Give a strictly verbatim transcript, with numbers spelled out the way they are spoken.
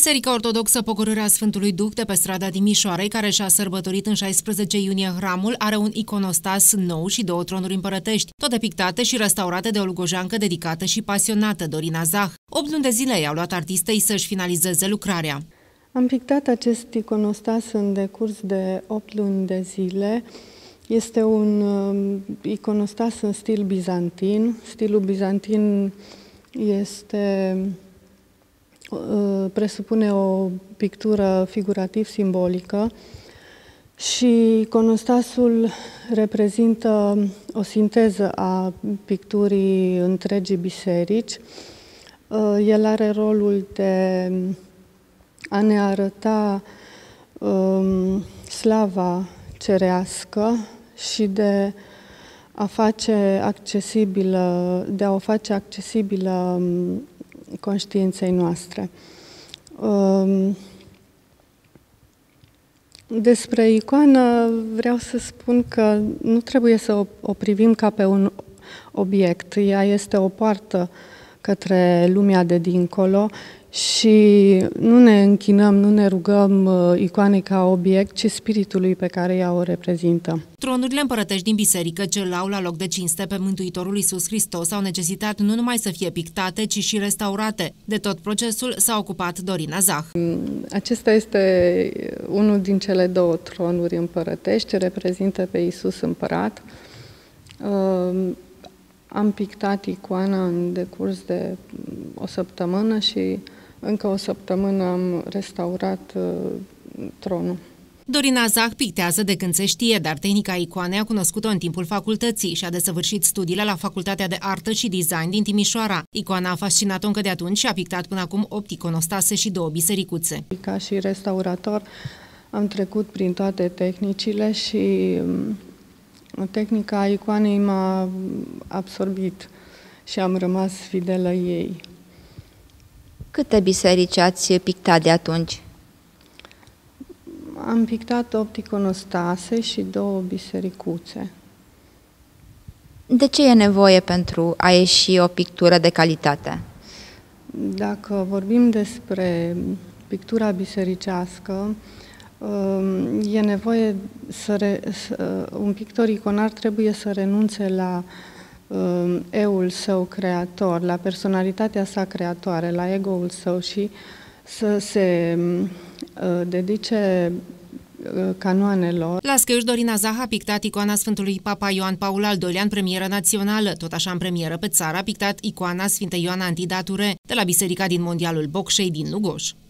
Biserica Ortodoxă Pogorârea Sfântului Duh de pe strada Timișoarei, care și-a sărbătorit în șaisprezece iunie hramul, are un iconostas nou și două tronuri împărătești, toate pictate și restaurate de o lugojancă dedicată și pasionată, Dorina Zah. Opt luni de zile i-au luat artistei să-și finalizeze lucrarea. Am pictat acest iconostas în decurs de opt luni de zile. Este un uh, iconostas în stil bizantin. Stilul bizantin este, uh, presupune o pictură figurativ-simbolică și iconostasul reprezintă o sinteză a picturii întregii biserici. Uh, el are rolul de a ne arăta um, slava cerească și de a face accesibilă, de a o face accesibilă conștiinței noastre. Um, despre icoană vreau să spun că nu trebuie să o, o privim ca pe un obiect. Ea este o poartă către lumea de dincolo și nu ne închinăm, nu ne rugăm icoanei ca obiect, ci spiritului pe care ea o reprezintă. Tronurile împărătești din biserică ce l-au la loc de cinste pe Mântuitorul Iisus Hristos au necesitat nu numai să fie pictate, ci și restaurate. De tot procesul s-a ocupat Dorina Zah. Acesta este unul din cele două tronuri împărătești, reprezintă pe Iisus împărat. Am pictat icoana în decurs de o săptămână și încă o săptămână am restaurat uh, tronul. Dorina Zah pictează de când se știe, dar tehnica icoanei a cunoscut-o în timpul facultății și a desăvârșit studiile la Facultatea de Artă și Design din Timișoara. Icoana a fascinat-o încă de atunci și a pictat până acum opt iconostase și două bisericuțe. Ca și restaurator am trecut prin toate tehnicile și tehnica icoanei m-a absorbit și am rămas fidelă ei. Câte biserici ați pictat de atunci? Am pictat opt iconostase și două bisericuțe. De ce e nevoie pentru a ieși o pictură de calitate? Dacă vorbim despre pictura bisericească, e nevoie să, re, să un pictor iconar trebuie să renunțe la uh, eul său creator, la personalitatea sa creatoare, la ego-ul său și să se uh, dedice uh, canoanelor. La Scheuș, Dorina Zah a pictat icoana Sfântului Papa Ioan Paul al doilea în premieră națională. Tot așa în premieră pe țară a pictat icoana Sfintei Ioana Antidature de la Biserica din Mondialul Bocșei din Lugoș.